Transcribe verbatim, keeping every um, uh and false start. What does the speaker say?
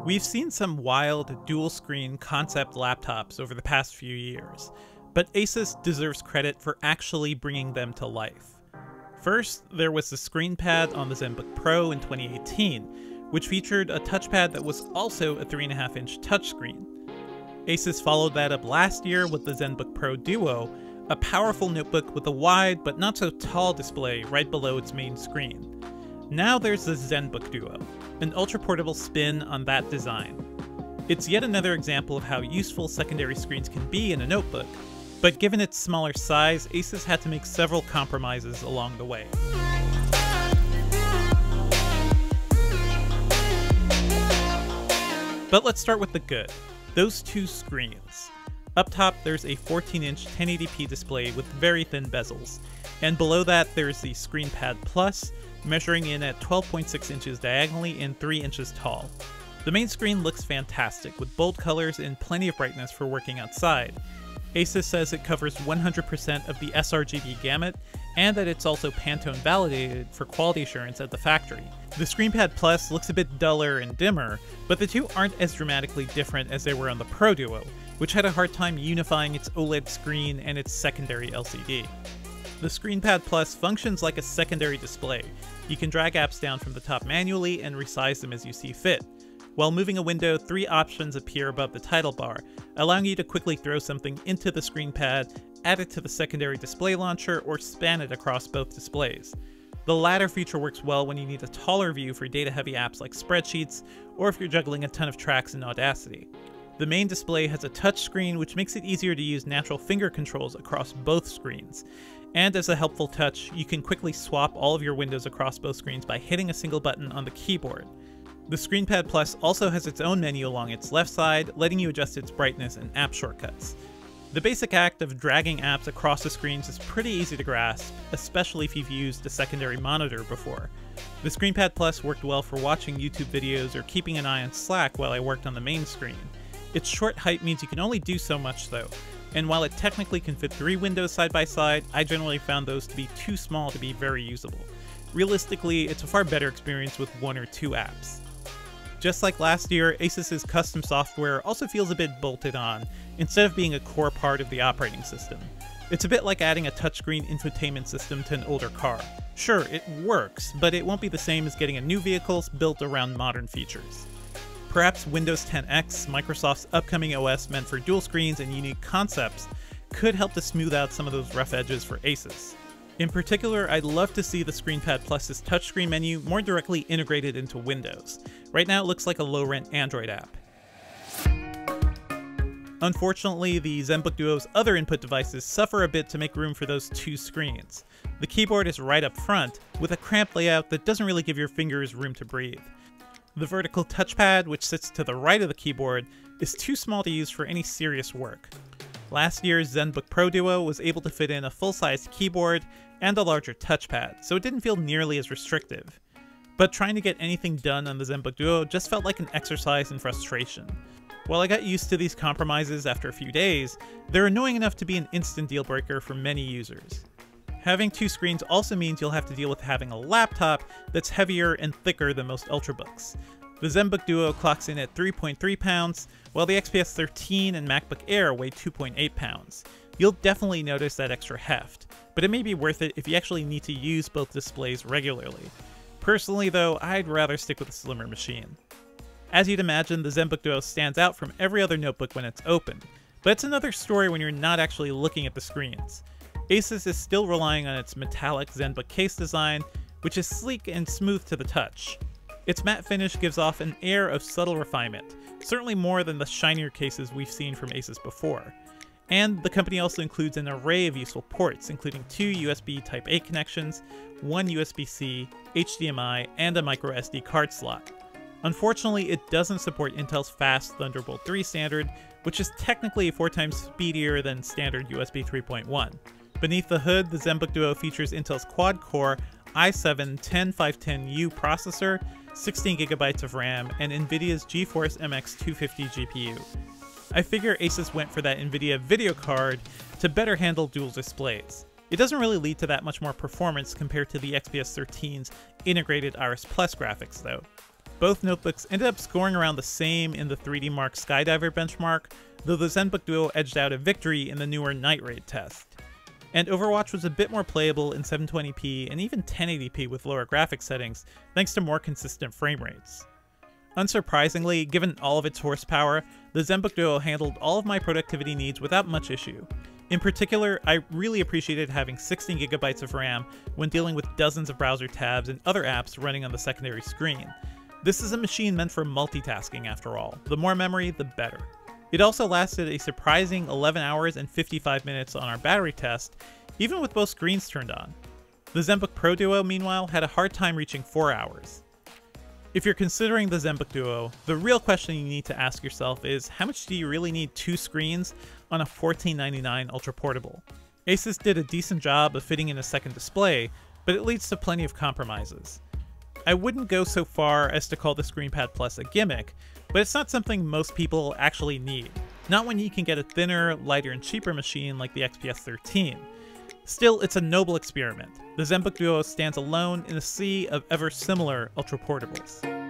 We've seen some wild dual-screen concept laptops over the past few years, but Asus deserves credit for actually bringing them to life. First, there was the ScreenPad on the ZenBook Pro in twenty eighteen, which featured a touchpad that was also a three point five inch touchscreen. Asus followed that up last year with the ZenBook Pro Duo, a powerful notebook with a wide but not so tall display right below its main screen. Now there's the ZenBook Duo, an ultra-portable spin on that design. It's yet another example of how useful secondary screens can be in a notebook, but given its smaller size, Asus had to make several compromises along the way. But let's start with the good. Those two screens. Up top, there's a fourteen inch ten eighty p display with very thin bezels, and below that there's the ScreenPad Plus, measuring in at twelve point six inches diagonally and three inches tall. The main screen looks fantastic, with bold colors and plenty of brightness for working outside. Asus says it covers one hundred percent of the s R G B gamut, and that it's also Pantone validated for quality assurance at the factory. The ScreenPad Plus looks a bit duller and dimmer, but the two aren't as dramatically different as they were on the Pro Duo, which had a hard time unifying its OLED screen and its secondary L C D. The ScreenPad Plus functions like a secondary display. You can drag apps down from the top manually and resize them as you see fit. While moving a window, three options appear above the title bar, allowing you to quickly throw something into the ScreenPad, add it to the secondary display launcher, or span it across both displays. The latter feature works well when you need a taller view for data-heavy apps like spreadsheets, or if you're juggling a ton of tracks in Audacity. The main display has a touchscreen, which makes it easier to use natural finger controls across both screens. And as a helpful touch, you can quickly swap all of your windows across both screens by hitting a single button on the keyboard. The ScreenPad Plus also has its own menu along its left side, letting you adjust its brightness and app shortcuts. The basic act of dragging apps across the screens is pretty easy to grasp, especially if you've used a secondary monitor before. The ScreenPad Plus worked well for watching YouTube videos or keeping an eye on Slack while I worked on the main screen. Its short height means you can only do so much though, and while it technically can fit three windows side by side, I generally found those to be too small to be very usable. Realistically, it's a far better experience with one or two apps. Just like last year, Asus's custom software also feels a bit bolted on, instead of being a core part of the operating system. It's a bit like adding a touchscreen infotainment system to an older car. Sure, it works, but it won't be the same as getting a new vehicle built around modern features. Perhaps Windows ten X, Microsoft's upcoming O S meant for dual screens and unique concepts, could help to smooth out some of those rough edges for Asus. In particular, I'd love to see the ScreenPad Plus's touchscreen menu more directly integrated into Windows. Right now it looks like a low-rent Android app. Unfortunately, the ZenBook Duo's other input devices suffer a bit to make room for those two screens. The keyboard is right up front, with a cramped layout that doesn't really give your fingers room to breathe. The vertical touchpad, which sits to the right of the keyboard, is too small to use for any serious work. Last year's ZenBook Pro Duo was able to fit in a full-sized keyboard and a larger touchpad, so it didn't feel nearly as restrictive. But trying to get anything done on the ZenBook Duo just felt like an exercise in frustration. While I got used to these compromises after a few days, they're annoying enough to be an instant deal breaker for many users. Having two screens also means you'll have to deal with having a laptop that's heavier and thicker than most Ultrabooks. The ZenBook Duo clocks in at three point three pounds, while the X P S thirteen and MacBook Air weigh two point eight pounds. You'll definitely notice that extra heft, but it may be worth it if you actually need to use both displays regularly. Personally though, I'd rather stick with a slimmer machine. As you'd imagine, the ZenBook Duo stands out from every other notebook when it's open, but it's another story when you're not actually looking at the screens. Asus is still relying on its metallic ZenBook case design, which is sleek and smooth to the touch. Its matte finish gives off an air of subtle refinement, certainly more than the shinier cases we've seen from Asus before. And the company also includes an array of useful ports, including two U S B Type A connections, one U S B C, H D M I, and a micro S D card slot. Unfortunately, it doesn't support Intel's fast Thunderbolt three standard, which is technically four times speedier than standard U S B three point one. Beneath the hood, the ZenBook Duo features Intel's quad-core i seven ten five ten U processor, sixteen gigabytes of RAM, and NVIDIA's GeForce M X two fifty G P U. I figure Asus went for that NVIDIA video card to better handle dual displays. It doesn't really lead to that much more performance compared to the X P S thirteen's integrated Iris Plus graphics though. Both notebooks ended up scoring around the same in the three D Mark Skydiver benchmark, though the ZenBook Duo edged out a victory in the newer Night Raid test. And Overwatch was a bit more playable in seven twenty p and even ten eighty p with lower graphics settings, thanks to more consistent frame rates. Unsurprisingly, given all of its horsepower, the ZenBook Duo handled all of my productivity needs without much issue. In particular, I really appreciated having sixteen gigabytes of RAM when dealing with dozens of browser tabs and other apps running on the secondary screen. This is a machine meant for multitasking after all. The more memory, the better. It also lasted a surprising eleven hours and fifty-five minutes on our battery test, even with both screens turned on. The ZenBook Pro Duo, meanwhile, had a hard time reaching four hours. If you're considering the ZenBook Duo, the real question you need to ask yourself is, how much do you really need two screens on a fourteen ninety-nine Ultra Portable? Asus did a decent job of fitting in a second display, but it leads to plenty of compromises. I wouldn't go so far as to call the ScreenPad Plus a gimmick, but it's not something most people actually need. Not when you can get a thinner, lighter, and cheaper machine like the X P S thirteen. Still, it's a noble experiment. The ZenBook Duo stands alone in a sea of ever similar Ultra Portables.